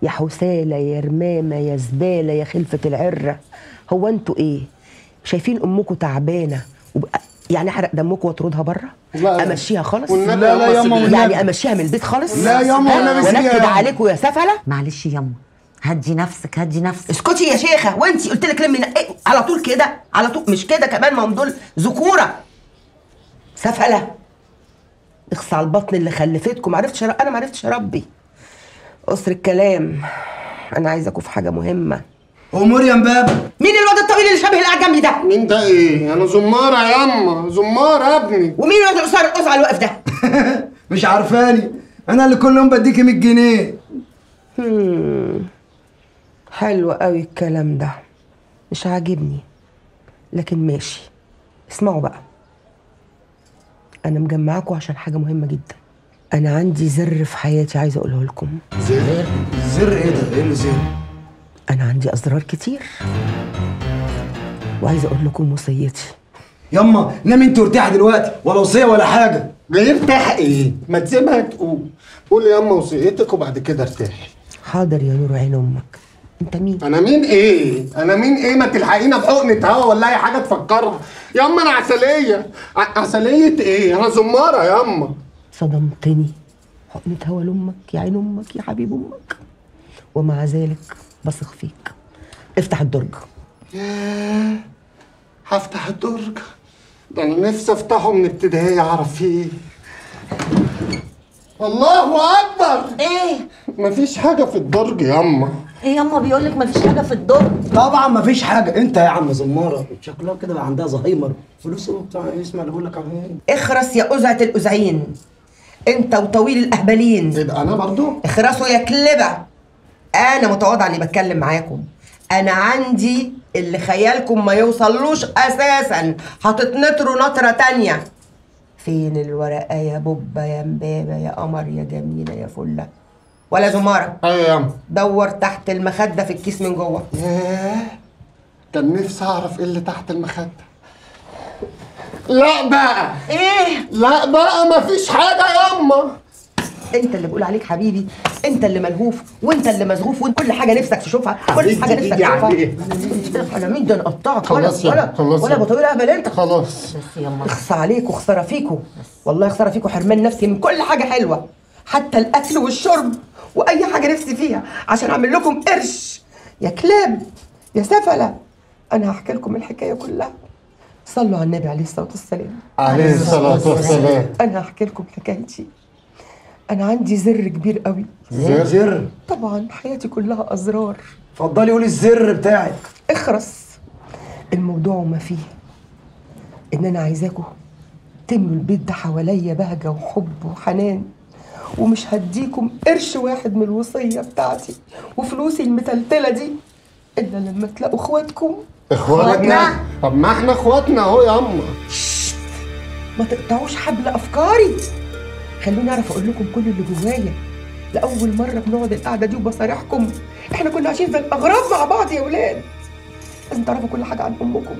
يا حسالة يا رمامة يا زبالة يا خلفة العرة، هو انتوا ايه؟ شايفين امكم تعبانة يعني احرق دمكم واطردها بره؟ امشيها خالص؟ لا لا يا ماما، يعني امشيها من البيت خالص؟ لا يا ماما ونكد عليكم يا سفلة. معلش ياما، هدي نفسك هدي نفسك. اسكتي يا شيخة، وانتي قلت لك لمي إيه؟ على طول كده على طول؟ مش كده كمان، ما هم دول ذكورة. سفلة اخصى على البطن اللي خلفتكم. انا ما عرفتش اربي. قصر الكلام، انا عايزاكم في حاجة مهمة. مريم بابا. مين الواد الطويل اللي شبه الأعجمي ده؟ مين ده ايه؟ انا زمارة ياما، زمارة ابني. ومين الواد القصير القصعة اللي واقف ده؟ مش عارفاني، انا اللي كل يوم بديكي 100 جنيه. حلو قوي الكلام ده، مش عاجبني لكن ماشي. اسمعوا بقى، انا مجمعاكم عشان حاجة مهمة جدا. انا عندي زر في حياتي عايزة اقوله لكم. زر؟ زر ايه ده؟ ايه اللي زر؟ انا عندي اسرار كتير وعايزة اقول لكم وصيتي. ياما نامي انت وارتاحي دلوقتي، ولا وصية ولا حاجة. بيرتاح ايه؟ ما تسيبها تقول. قولي ياما وصيتك وبعد كده ارتاحي. حاضر يا نور عين امك. انت مين؟ انا مين ايه؟ انا مين ايه؟ ما تلحقينا بحقنة هوا ولا اي حاجة تفكرها. ياما انا عسلية. عسلية ايه؟ انا زمارة ياما. صدمتني. حقنة هوا لامك يا عين امك يا حبيب امك، ومع ذلك بثق فيك. افتح الدرج. ياه، هفتح الدرج؟ ده انا نفسي افتحه من ابتدائي اعرف فيه ايه. الله اكبر. ايه؟ مفيش حاجه في الدرج ياما. ايه ياما بيقولك مفيش حاجه في الدرج؟ طبعا مفيش حاجه. انت يا عم زماره شكلها كده بقى عندها زهايمر. فلوس بتاع اسمع اللي بقول لك عليه. اخرس يا أزعة الأزعين، انت وطويل الاهبلين. ايه ده؟ انا برضو؟ اخرسوا يا كلبة. انا متواضعة اني بتكلم معاكم. انا عندي اللي خيالكم ما يوصلوش اساسا. هتتنطروا نطرة تانية. فين الورقة يا بوبة يا مبابة يا قمر يا جميلة يا فلة؟ ولا زمارة؟ ايوه يا عم. دور تحت المخدة في الكيس من جوه. ياه، كان نفسي اعرف ايه اللي تحت المخدة. لا بقى. ايه؟ لا بقى مفيش حاجة ياما. انت اللي بقول عليك حبيبي، انت اللي ملهوف وانت اللي مزغوف وانت كل حاجه نفسك تشوفها، كل حاجه نفسك تشوفها. انا مين ده؟ نقطعك ولا بطول اهبل انت. خلاص اخصى عليك وخساره فيكوا، والله خساره فيكوا. حرمان نفسي من كل حاجه حلوه، حتى الاكل والشرب واي حاجه نفسي فيها عشان اعمل لكم قرش. يا كلاب يا سفله، انا هحكي لكم الحكايه كلها. صلوا على النبي عليه الصلاه والسلام. عليه الصلاه والسلام. انا هحكي لكم حكايتي. أنا عندي زر كبير قوي. زر؟ طبعا حياتي كلها أزرار. اتفضلي قولي الزر بتاعك. اخرس. الموضوع وما فيه إن أنا عايزاكم تملوا البيت ده حواليا بهجة وحب وحنان، ومش هديكم قرش واحد من الوصية بتاعتي وفلوسي المتلتلة دي إلا لما تلاقوا إخواتكم. إخواتنا؟ طب ما إحنا إخواتنا أهو يا أما. ما تقطعوش حبل أفكاري. خلوني اعرف اقول لكم كل اللي جوايا. لاول مره بنقعد القعده دي وبصارحكم. احنا كنا عايشين زي الاغراب مع بعض يا ولاد. لازم تعرفوا كل حاجه عن امكم.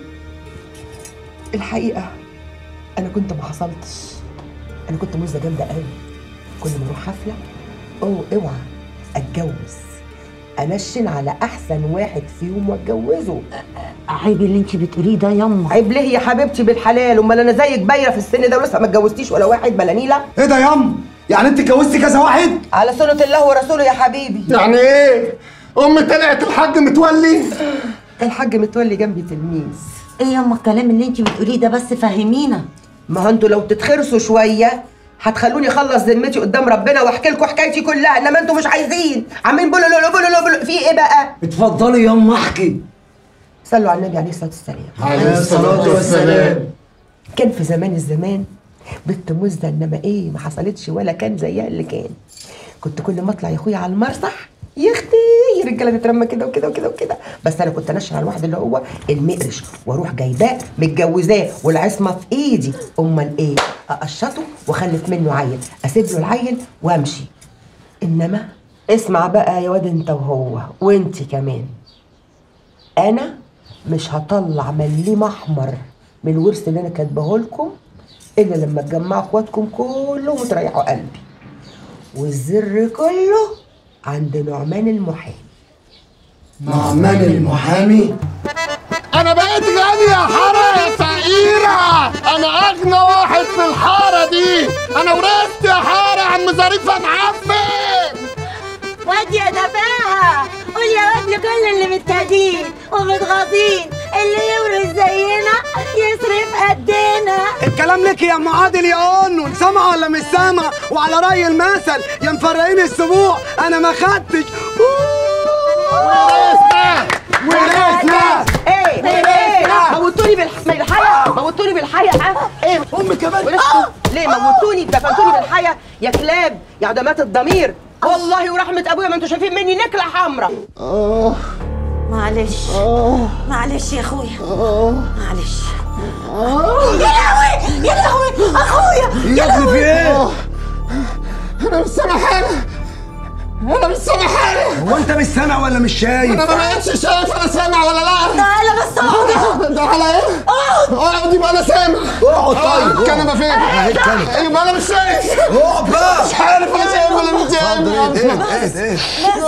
الحقيقه انا كنت ما حصلتش. انا كنت مزه جامده قوي. كل ما اروح حفله اوعى اتجوز، انشن على احسن واحد فيهم واتجوزه. عيب اللي انت بتقوليه ده ياما. عيب ليه يا حبيبتي بالحلال؟ امال انا زيك بايره في السن ده ولسه ما اتجوزتيش ولا واحد بلا نيله؟ ايه ده ياما؟ يعني انت اتجوزتي كذا واحد؟ على سنه الله ورسوله يا حبيبي. يعني ايه؟ امي طلعت الحاج متولي؟ الحاج متولي جنبي تلميذ. ايه ياما الكلام اللي انت بتقوليه ده؟ بس فهمينا. ما هو انتوا لو تتخرسوا شويه هتخلوني اخلص ذمتي قدام ربنا واحكي لكم حكايتي كلها، انما انتوا مش عايزين، عاملين بلو في ايه بقى؟ اتفضلي ياما احكي. صلوا على النبي عليه الصلاه والسلام. عليه الصلاه والسلام. كان في زمان الزمان بنت مزه، انما ايه ما حصلتش ولا كان زيها اللي كان. كنت كل ما اطلع يا اخويا على المسرح يا اختي الرجاله تترمى كده وكده وكده وكده، بس انا كنت انشر على الواحد اللي هو المقرش واروح جايباه متجوزاه والعصمه في ايدي. امال ايه؟ اقشطه واخلف منه عيل، اسيب له العيل وامشي. انما اسمع بقى يا واد انت وهو وانت كمان، انا مش هطلع مليم احمر من الورث اللي انا كاتباه لكم الا لما تجمعوا اخواتكم كلهم وتريحوا قلبي، والزر كله عند نعمان المحامي. نعمان المحامي؟ انا بقيت غني يا حاره يا فقيره، انا اغنى واحد في الحاره دي، انا ورثت يا حاره عم ظريف اتعفن. واد يا دفاها، قول يا واد لكل اللي متهدين ومتغاظين، اللي يورث زينا يصرف قدنا. الكلام لك يا ام عادل يا قنون، سامعه ولا مش سامعه؟ وعلى راي المثل يا مفرقين السبوع انا ما خدتش. ورثنا موتوني بالحياة، موتوني بالحياة. ها ايه امي كمان؟ ليه موتوني دفنتوني بالحياة يا كلاب يا عدمات الضمير؟ والله ورحمة ابويا ما انتوا شايفين مني نكلة حمرا. معلش معلش يا اخويا، معلش. يا لهوي يا لهوي اخويا يا ابني في ايه؟ انا مش سامع حاجه، انا مش سامع حاجه. هو انت مش سامع ولا مش شايف؟ انا ما بقتش شايف انا سامع ولا لا. تعالى بس اقعد. ده على ايه؟ اقعد يبقى انا سامع. اقعد طيب. الكنبه فين؟ اهي الكنبه. يبقى انا مش شايف. اقعد بقى. مش عارف انا شايف ولا مش شايف. ايه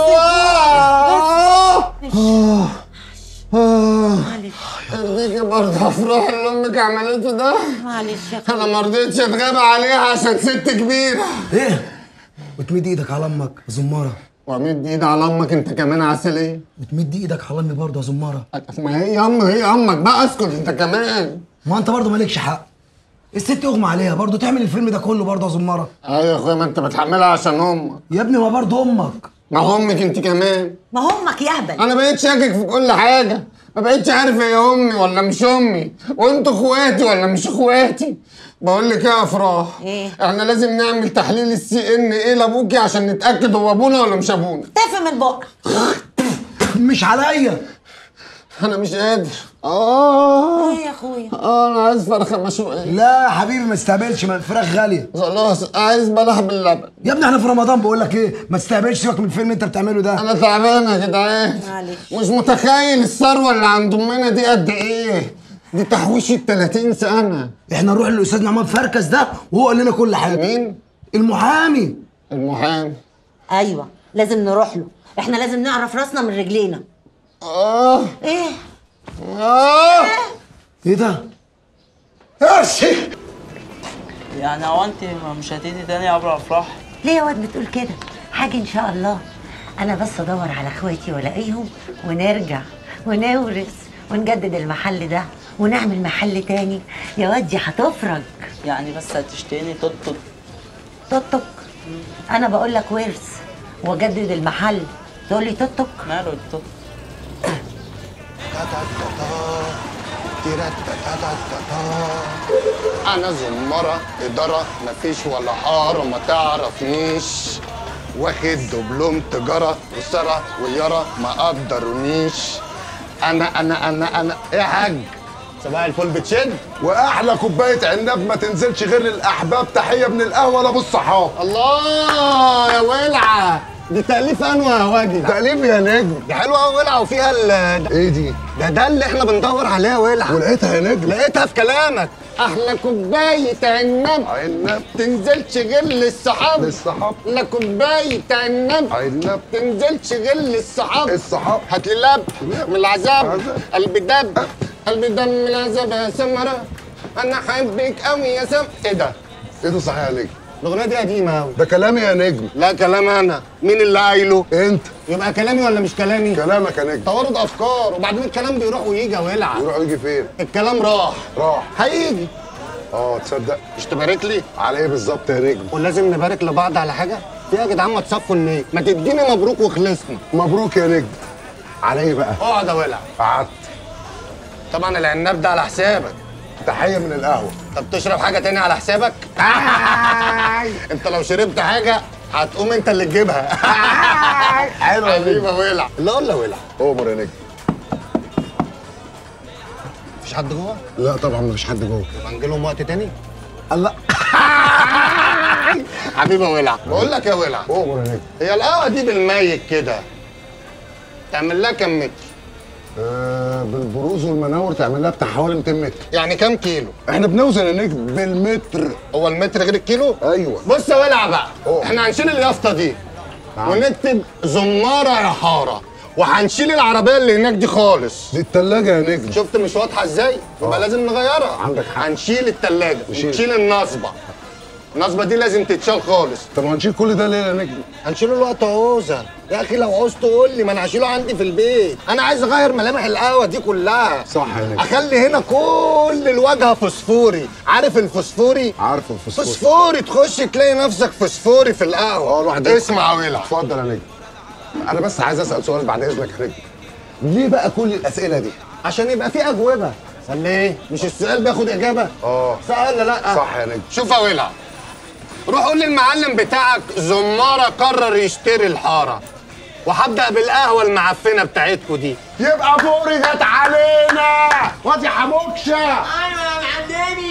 ارضيكي برضه افراح اللي امك عملته ده. معلش يا اخويا. انا ما رضيتش اتغابى عليها عشان ست كبيره. ايه؟ وتمد ايدك على امك يا زماره. وامد ايدي على امك انت كمان عسليه. وتمد ايدك على امي برضه يا زماره. ما هي هي امك بقى، اسكت انت كمان. ما انت برضه مالكش حق. الست يغمى عليها برضه تعمل الفيلم ده كله برضه يا زماره. ايوه يا اخويا، ما انت بتحملها عشان امك. يا ابني ما برضه امك. ما هو امك انت كمان. ما هو امك يهبل. انا بقيت شاكك في كل حاجه، ما بقيتش عارف هي امي ولا مش امي، وانتوا اخواتي ولا مش اخواتي. بقول لك ايه يا افراح؟ ايه؟ احنا لازم نعمل تحليل السي ان ايه لابوكي عشان نتاكد هو ابونا ولا مش ابونا. تفهم من بقك. مش عليا. انا مش قادر. ايه يا اخويا؟ انا عايز فرخه مشويه. لا يا حبيبي ما تستقبلش، ما الفراخ غاليه. خلاص عايز بلح باللبن. يا ابني احنا في رمضان، بقول لك ايه، ما تستقبلش، سيبك من الفيلم اللي انت بتعمله ده. انا تعبان يا جدعان. معلش. مش متخيل الثروه اللي عند امنا دي قد ايه. دي تحويشه 30 سنه. احنا نروح للاستاذ نعمان فركس ده وهو قال لنا كل حاجه. مين؟ المحامي. المحامي. ايوه لازم نروح له، احنا لازم نعرف راسنا من رجلينا. ايه ايه ده؟ ارشي. يعني هو انت مش هتيجي تاني قبل افراح؟ ليه يا واد بتقول كده؟ حاجه ان شاء الله. انا بس ادور على اخواتي والاقيهم ونرجع ونورث ونجدد المحل ده ونعمل محل تاني. يا واد دي هتفرج. يعني بس هتشتريني توك توك؟ انا بقول لك ورث واجدد المحل تقول لي توك؟ ماله التوك؟ انا زمرة ادارة مفيش ولا حارة ما تعرفنيش، واخد دبلوم تجارة وسارة ويارا ما قدرونيش. انا ايه يا حاج؟ صباح الفل بتشد؟ واحلى كوبايه عناب ما تنزلش غير للاحباب. تحيه من القهوه لابو الصحاب. الله يا ولعة، دي تأليف انواع يا واجد. تأليف يا نجم. دي حلوة قوي ولعة وفيها ايه دي؟ ده اللي احنا بندور عليها يا ولعة. ولقيتها يا نجم. لقيتها في كلامك. احلى كوباية عناب عناب تنزلش غير للصحاب. للصحاب. احلى كوباية عناب عناب تنزلش غير للصحاب. الصحاب. هات لي لب من العذاب. عذاب. قلبي دب قلبي دم من العذاب يا سمرة، انا حبك قوي يا ايه ده؟ ايه ده صحيح يا نجم؟ الاغنية دي قديمة قوي. ده كلامي يا نجم. لا كلام انا. مين اللي قايله؟ انت. يبقى كلامي ولا مش كلامي؟ كلامك يا نجم. توارد افكار، وبعدين الكلام بيروح ويجي يا ولع. يروح يجي فين؟ الكلام راح هيجي. تصدق مش تبارك لي؟ على ايه بالظبط يا نجم؟ ولازم نبارك لبعض على حاجه؟ في يا جدعان ما تصفوا النيه، ما تديني مبروك وخلصنا. مبروك يا نجم. على ايه بقى؟ اقعد يا ولع. قعدت. طبعا العناب ده على حسابك. تحيه من القهوه. طب تشرب حاجه تاني على حسابك؟ انت لو شربت حاجه هتقوم انت اللي تجيبها. حلو يا حبيبي نجم. يا ولع. لا ولا ولع؟ امر يا نجم. مفيش حد جوه؟ لا طبعا مفيش حد جوه. يبقى نجي لهم وقت تاني؟ الله. حبيبي يا ولع. بقول لك يا ولع، امر يا نجم. هي القهوه دي بالميت كده تعمل لها كام متر؟ بالبروز والمناور تعمل لها بتاع حوالي 200 متر. يعني كام كيلو؟ احنا بنوزن يا نجم بالمتر. هو المتر غير الكيلو؟ ايوه. بص يا ولع بقى، أوه. احنا هنشيل اليافطه دي ونكتب زماره يا حاره، وهنشيل العربيه اللي هناك دي خالص. دي التلاجة يا نجم. شفت مش واضحه ازاي؟ يبقى لازم نغيرها. عندك حق. هنشيل التلاجة ونشيل النصبه. النصبه دي لازم تتشال خالص. طب هنشيل كل ده ليه يا نجم؟ هنشيله الوقت عوزه يا اخي، لو عوزت قول لي، ما انا هشيله عندي في البيت. انا عايز اغير ملامح القهوه دي كلها. صح يا نجم. اخلي هنا كل الواجهه فوسفوري. عارف الفوسفوري؟ عارفه الفوسفوري. فوسفوري، تخش تلاقي نفسك فوسفوري في القهوه. الواحد اسمع ويلع. اتفضل يا نجم. انا بس عايز اسال سؤال بعد اذنك يا نجم. ليه بقى كل الاسئله دي؟ عشان يبقى في اجوبه. ولا ايه؟ مش السؤال بياخد اجابه؟ صح ولا لا؟ صح يا نجم. شوف يا ويلع، روح قول للمعلم بتاعك زماره قرر يشتري الحاره، وهبدا بالقهوه المعفنه بتاعتكوا دي. يبقى فرجت علينا وادي حموكشه. ايوه يا معلمي.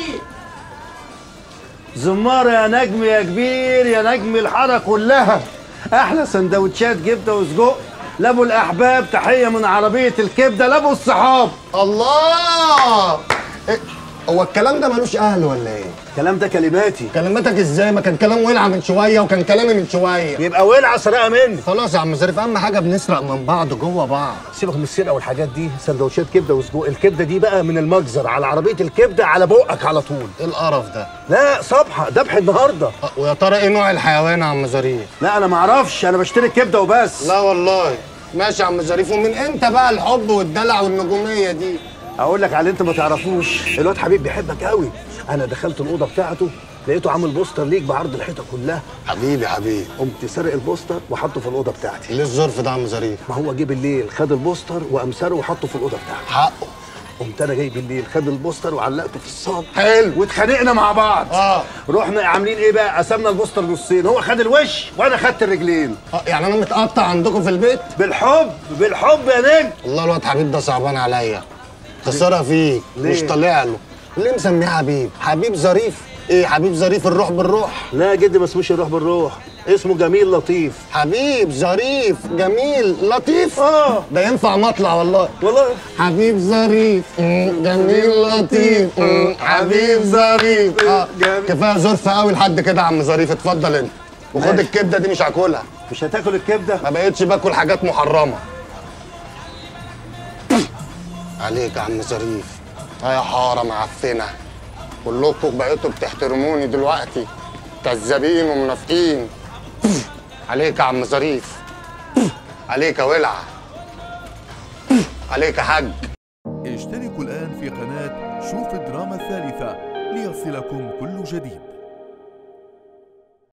زمار يا نجم يا كبير، يا نجم الحاره كلها. احلى سندوتشات كبده وسجق لابو الاحباب، تحيه من عربيه الكبده لابو الصحاب. الله! إيه؟ هو الكلام ده ملوش اهل ولا ايه؟ الكلام ده كلماتي. كلماتك ازاي؟ ما كان كلام ولعه من شويه وكان كلامي من شويه. يبقى ولعه سرقه مني. خلاص يا عم ظريف، اهم حاجه بنسرق من بعض جوه بعض. سيبك من السرقه والحاجات دي، سندوتشات كبده وسجق. الكبده دي بقى من المجزر على عربيه الكبده على بقك على طول. ايه القرف ده؟ لا صبحه ذبح النهارده. ويا ترى ايه نوع الحيوان يا عم ظريف؟ لا انا ما اعرفش، انا بشتري الكبده وبس. لا والله. ماشي يا عم ظريف، ومن امتى بقى الحب والدلع والنجوميه دي؟ اقول لك على اللي انت ما تعرفوش، الواد حبيب بيحبك قوي. انا دخلت الاوضه بتاعته لقيته عامل بوستر ليك بعرض الحيطه كلها. حبيبي حبيبي. قمت سارق البوستر وحطه في الاوضه بتاعتي. ليه الظرف ده يا عم ظريف؟ ما هو جه بالليل خد البوستر وقام سارقه وحطه في الاوضه بتاعتي. حقه. قمت انا جاي بالليل خد البوستر وعلقته في الصاله. حلو. واتخانقنا مع بعض. رحنا عاملين ايه بقى؟ قسمنا البوستر نصين، هو خد الوش وانا خدت الرجلين. يعني انا متقطع عندكم في البيت؟ بالحب بالحب يا نجم. والله الواد حبيب ده صعبان عليا. خساره فيك. ليه؟ مش طالع له. ليه مسميه حبيب؟ حبيب ظريف؟ ايه حبيب ظريف الروح بالروح؟ لا يا جدي ما اسموش الروح بالروح، اسمه جميل لطيف. حبيب ظريف جميل لطيف؟ ده ينفع مطلع والله. والله حبيب ظريف جميل لطيف حبيب ظريف. كفايه ظرف قوي لحد كده يا عم ظريف. اتفضل انت وخد الكبده دي. مش هاكلها. مش هتاكل الكبده؟ ما بقتش باكل حاجات محرمه. عليك يا عم ظريف. يا حاره معفنه، كلكم بقيتوا بتحترموني دلوقتي، كذابين ومنافقين. عليك يا عم ظريف. عليك يا ولعه. عليك يا حاج. اشتركوا الآن في قناة شوف الدراما الثالثة ليصلكم كل جديد.